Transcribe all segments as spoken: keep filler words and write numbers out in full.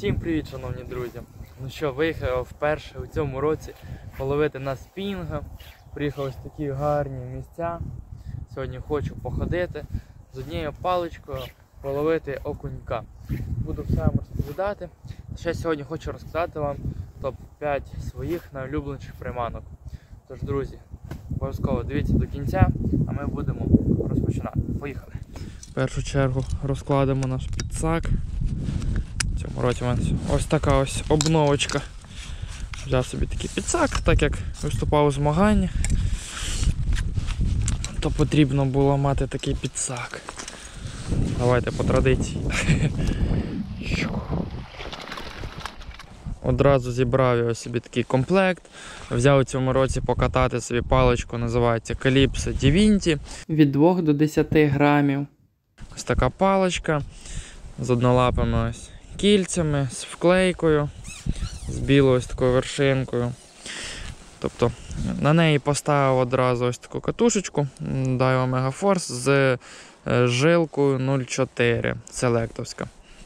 Всім привіт, шановні друзі! Ну що, виїхав вперше у цьому році половити на спінінга. Приїхав ось такі гарні місця. Сьогодні хочу походити з однією паличкою, половити окунька. Буду все вам розповідати. Ще сьогодні хочу розказати вам топ п'ять своїх найулюбленіших приманок. Тож, друзі, обов'язково дивіться до кінця, а ми будемо розпочинати. Поїхали! В першу чергу розкладемо наш підсак. В цьому році у мене ось така ось обновочка. Взяв собі такий підсак, так як виступав у змаганнях, то потрібно було мати такий підсак. Давайте по традиції. Одразу зібрав я собі такий комплект. Взяв у цьому році покатати собі паличку, називається Calypso Divinity. Від двох до десяти грамів. Ось така паличка з однолапими ось кільцями, з вклейкою, з білою ось такою вершинкою. Тобто на неї поставив одразу ось таку катушечку Daiwa Megaforce з жилкою нуль чотири селектовська.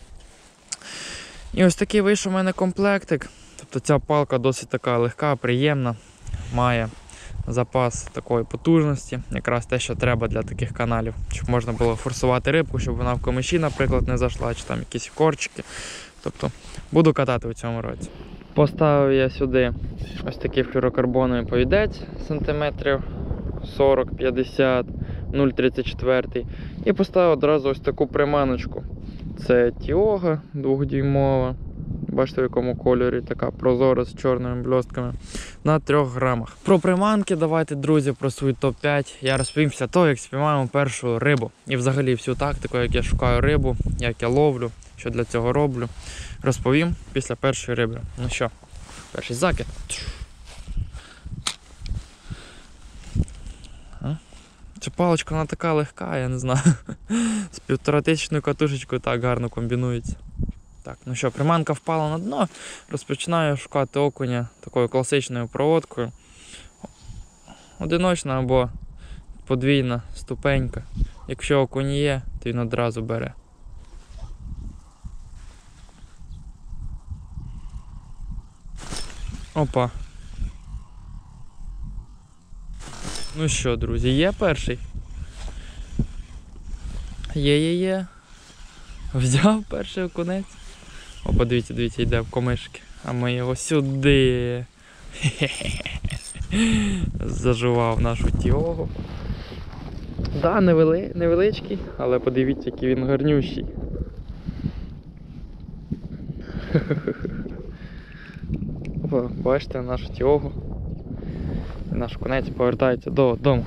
І ось такий вийшов у мене комплектик. Тобто ця палка досить така легка, приємна, має запас такої потужності, якраз те, що треба для таких каналів, щоб можна було форсувати рибку, щоб вона в комиші, наприклад, не зайшла, чи там якісь корчики. Тобто буду катати у цьому році. Поставив я сюди ось такий флюрокарбоновий повідець сантиметрів сорок п'ятдесят, нуль тридцять чотири, і поставив одразу ось таку приманочку. Це Тіога двохдюймова, бачите в якому кольорі, така прозора з чорними бльостками, на трьох грамах. Про приманки давайте, друзі, про свій топ п'ять я розповім після того, як спіймаємо першу рибу. І взагалі всю тактику, як я шукаю рибу, як я ловлю, що для цього роблю, розповім після першої риби. Ну що, перший закид. Ця паличка, вона така легка, я не знаю, з півторатисячною катушечкою так гарно комбінується. Так, ну що, приманка впала на дно, розпочинаю шукати окуня такою класичною проводкою. Одиночна або подвійна ступенька. Якщо окунь є, то він одразу бере. Опа. Ну що, друзі, є перший? Є-є-є. Взяв перший окунець. О, подивіться, дивіться, йде в комишки. А ми його сюди. Зажував нашу Тіогу. Да, невели... невеличкий, але подивіться, який він гарнющий. О, бачите нашу Тіогу. Наш конець повертається додому.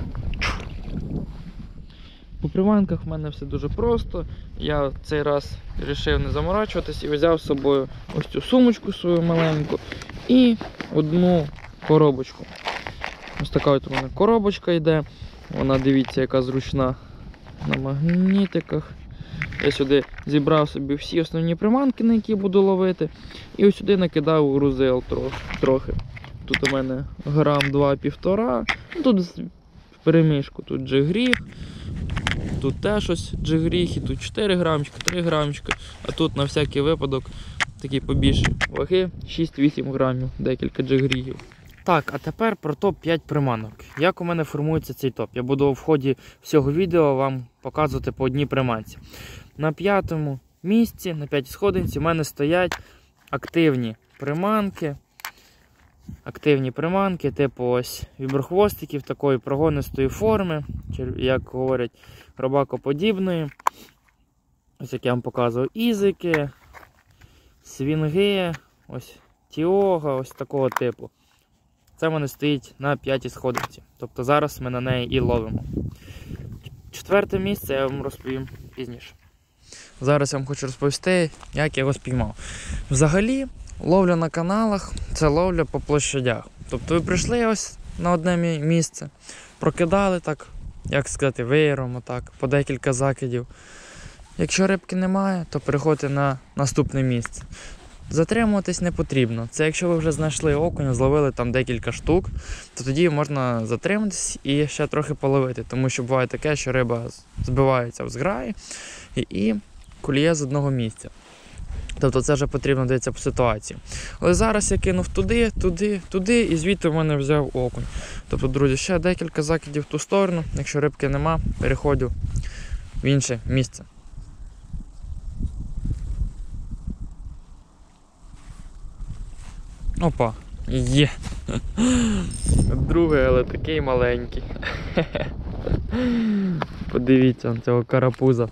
По приманках в мене все дуже просто. Я цей раз вирішив не заморачуватись і взяв з собою ось цю сумочку свою маленьку і одну коробочку. Ось така от у мене коробочка йде. Вона, дивіться, яка зручна на магнітиках. Я сюди зібрав собі всі основні приманки, на які буду ловити. І ось сюди накидав грузил трохи. Тут у мене грам два-півтора. Тут в перемішку тут джигріг. Тут теж ось джигріг, і тут чотири грамчика, три грамчика. А тут на всякий випадок такі побільші ваги, шість-вісім грамів, декілька джигрігів. Так, а тепер про топ п'ять приманок. Як у мене формується цей топ? Я буду в ході всього відео вам показувати по одній приманці. На п'ятому місці, на п'ятій сходинці у мене стоять активні приманки. Активні приманки, типу ось віброхвостиків такої прогонистої форми, як говорять, рабакоподібної. Ось як я вам показував, ізики, свінги, ось Тіога, ось такого типу. Це в мене стоїть на п'ятій сходинці. Тобто зараз ми на неї і ловимо. Четверте місце я вам розповім пізніше. Зараз я вам хочу розповісти, як я його спіймав. Взагалі, ловля на каналах – це ловля по площадях. Тобто ви прийшли ось на одне місце, прокидали так, як сказати, веєром, отак, по декілька закидів. Якщо рибки немає, то переходьте на наступне місце. Затримуватись не потрібно. Це якщо ви вже знайшли окуня, зловили там декілька штук, то тоді можна затриматись і ще трохи половити. Тому що буває таке, що риба збивається в зграї і, і куліє з одного місця. Тобто це вже потрібно дивитися по ситуації. Але зараз я кинув туди, туди, туди і звідти в мене взяв окунь. Тобто, друзі, ще декілька закидів в ту сторону. Якщо рибки нема, переходжу в інше місце. Опа, є. Другий, але такий маленький. Подивіться на цього карапуза.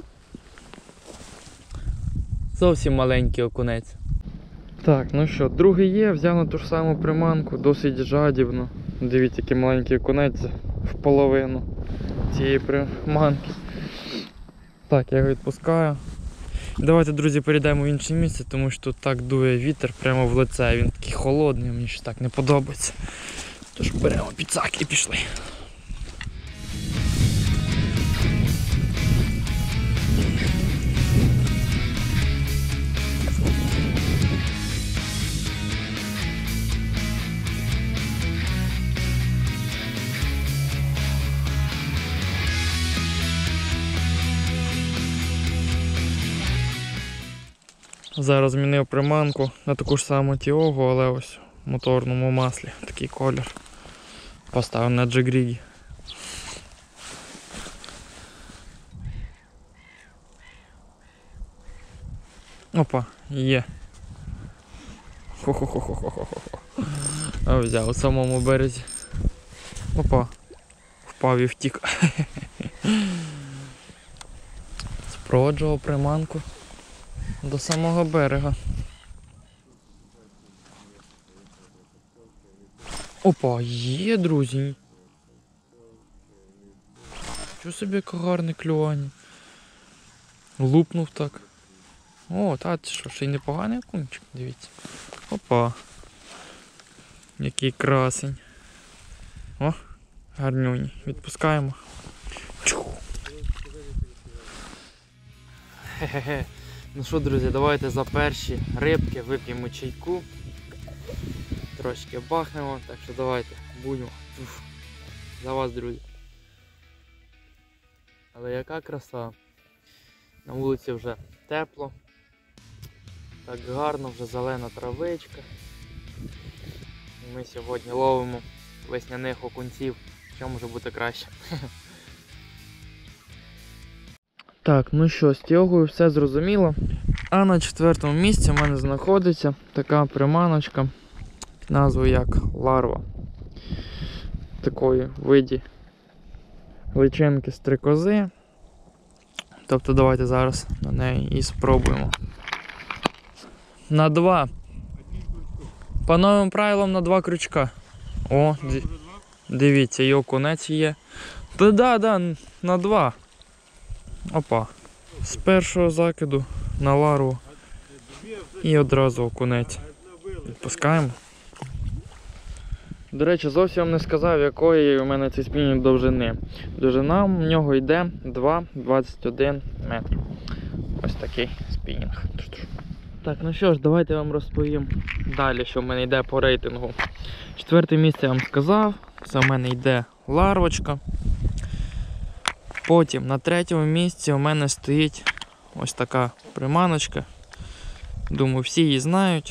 Зовсім маленький окунець. Так, ну що, другий є, взяв на ту ж саму приманку, досить жадібно. Дивіться, який маленький окунець в половину цієї приманки. Так, я його відпускаю. Давайте, друзі, перейдемо в інше місце, тому що тут так дує вітер прямо в лице. Він такий холодний, мені ж так не подобається. Тож беремо підсак і пішли. Зараз змінив приманку на таку ж саму Тіогу, але ось в моторному маслі такий колір. Поставив на джигрігі. Опа, є. Хо-хо-хо-хо-хо-хо-хо. А взяв у самому березі. Опа, впав і втік. Спроводжував приманку до самого берега. Опа, є, друзі. Що собі, яке гарне клювання. Лупнув так. О, та це що, ще й непоганий окунчик, дивіться. Опа. Який красень. О, гарнюнь. Відпускаємо. Чу. Хе-хе-хе. Ну що, друзі, давайте за перші рибки вип'ємо чайку. Трошки бахнемо, так що давайте, будьмо. Уф. За вас, друзі. Але яка краса. На вулиці вже тепло. Так гарно, вже зелена травичка. І ми сьогодні ловимо весняних окунців. Що може бути краще? Так, ну що, з Тіогою все зрозуміло. А на четвертому місці в мене знаходиться така приманочка, назвою як ларва. Такої виді личинки стрикози. Тобто давайте зараз на неї і спробуємо. На два. По новим правилам на два крючка. О, дивіться, і окунець є. Та да, да, на два. Опа. З першого закиду на ларву і одразу окунець. Відпускаємо. До речі, зовсім не сказав, якої у мене цей спінінг довжини. Довжина в нього йде два двадцять один метр. Ось такий спінінг. Так, ну що ж, давайте я вам розповім далі, що в мене йде по рейтингу. Четверте місце я вам сказав, це в мене йде ларвочка. Потім на третьому місці у мене стоїть ось така приманочка. Думаю, всі її знають,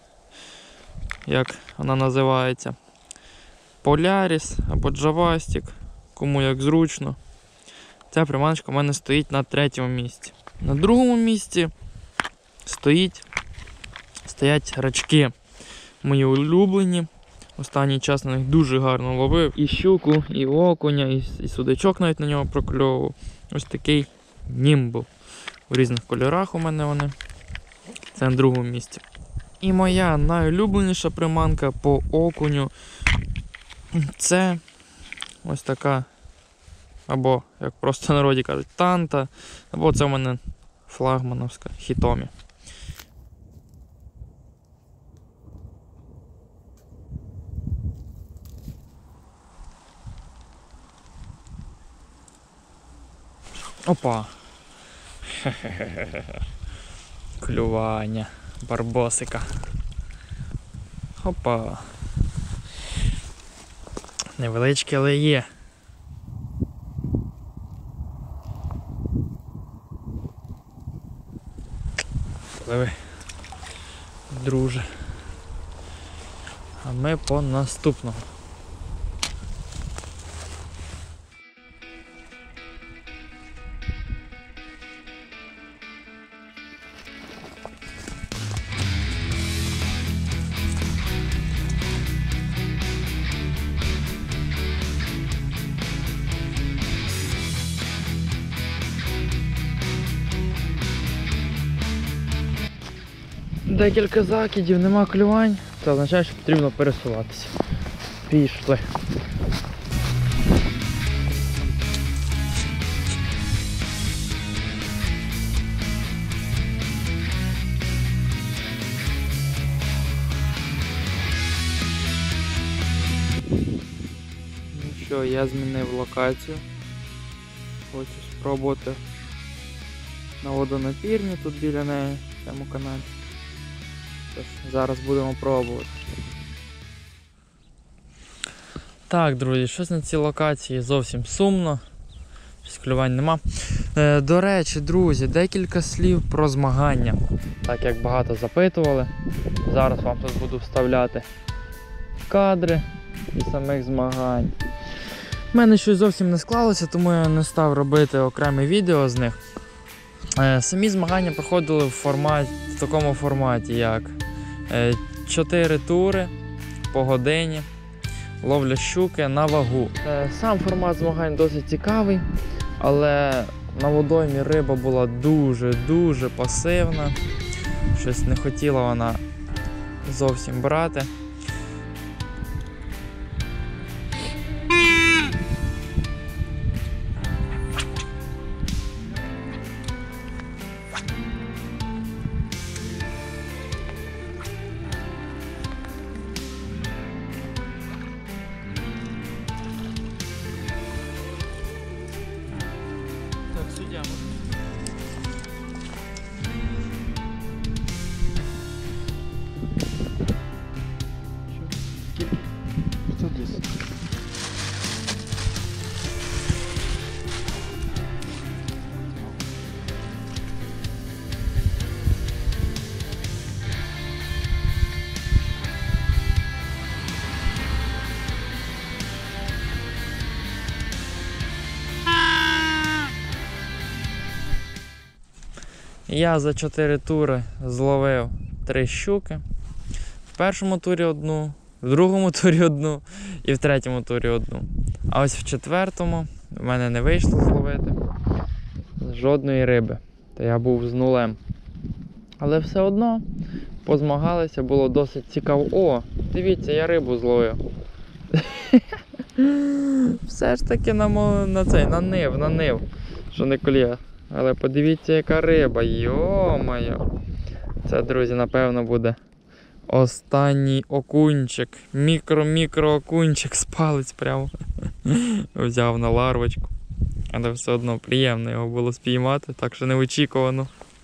як вона називається. Поляріс або Джавастик, кому як зручно. Ця приманочка у мене стоїть на третьому місці. На другому місці стоїть, стоять рачки. Мої улюблені. Останній час на них дуже гарно ловив. І щуку, і окуня, і, і судачок навіть на нього прокльовував. Ось такий німбл. У різних кольорах у мене вони. Це на другому місці. І моя найулюбленіша приманка по окуню – це ось така, або, як просто в народі кажуть, танта, або це в мене флагмановська Хітомі. Опа. Клювання барбосика. Опа. Невеличке, але є. Пливи. ми по наступному. Декілька закидів, нема клювань, це означає, що потрібно пересуватися. Пішли. Ну що, я змінив локацію. Хочу спробувати на водонапірні тут біля неї, в цьому каналі. Тож, зараз будемо пробувати. Так, друзі, щось на цій локації зовсім сумно. Щось клювань нема. Е, до речі, друзі, декілька слів про змагання. Так як багато запитували, зараз вам тут буду вставляти кадри і самих змагань. У мене щось зовсім не склалося, тому я не став робити окреме відео з них. Е, самі змагання проходили в, форматі, в такому форматі, як чотири тури по годині, ловля щуки на вагу. Сам формат змагань досить цікавий, але на водоймі риба була дуже-дуже пасивна. Щось не хотіла вона зовсім брати. Я за чотири тури зловив три щуки. В першому турі одну, в другому турі одну і в третьому турі одну. А ось в четвертому в мене не вийшло зловити жодної риби. Та я був з нулем. Але все одно позмагалися, було досить цікаво. О, дивіться, я рибу зловив. Все ж таки на, на цей, на нив, на нив, що не колія. Але подивіться, яка риба, йо-моє. Це, друзі, напевно, буде останній окунчик. Мікро-мікро окунчик з палець прямо. Взяв на ларвочку. Але все одно приємно його було спіймати, так що неочікувано.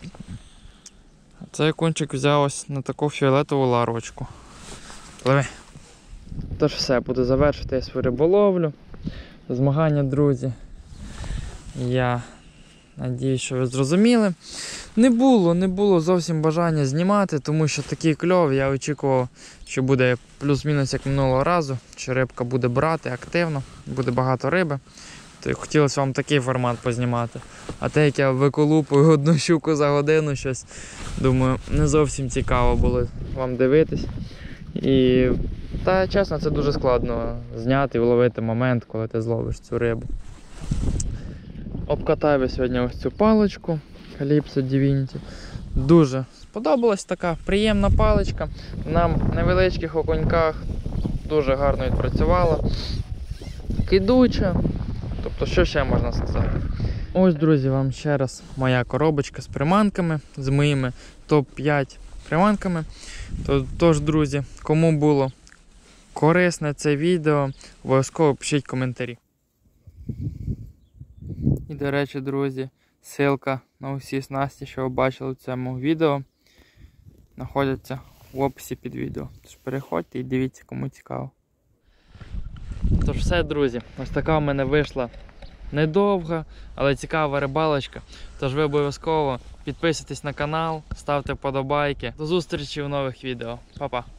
Цей окунчик взяв ось на таку фіолетову ларвочку. Пливи. Тож все, буду завершити свою риболовлю. Змагання, друзі. Я надіюсь, що ви зрозуміли. Не було, не було зовсім бажання знімати, тому що такий кльов, я очікував, що буде плюс-мінус як минулого разу, що рибка буде брати активно, буде багато риби. То хотілося вам такий формат познімати. А те, як я виколупую одну щуку за годину, щось, думаю, не зовсім цікаво було вам дивитись. І, та чесно, це дуже складно зняти і вловити момент, коли ти зловиш цю рибу. Обкатаю я сьогодні ось цю паличку Calypso Divinity. Дуже сподобалась така приємна паличка. На невеличких окуньках дуже гарно відпрацювала. Кидуча. Тобто, що ще можна сказати? Ось, друзі, вам ще раз моя коробочка з приманками, з моїми топ п'ять приманками. Тож, друзі, кому було корисне це відео, обов'язково пишіть коментарі. І, до речі, друзі, ссылка на усі снасті, що ви бачили в цьому відео, знаходяться в описі під відео. Тож переходьте і дивіться, кому цікаво. Тож все, друзі, ось така в мене вийшла недовга, але цікава рибалочка. Тож ви обов'язково підписуйтесь на канал, ставте вподобайки. До зустрічі в нових відео. Па-па!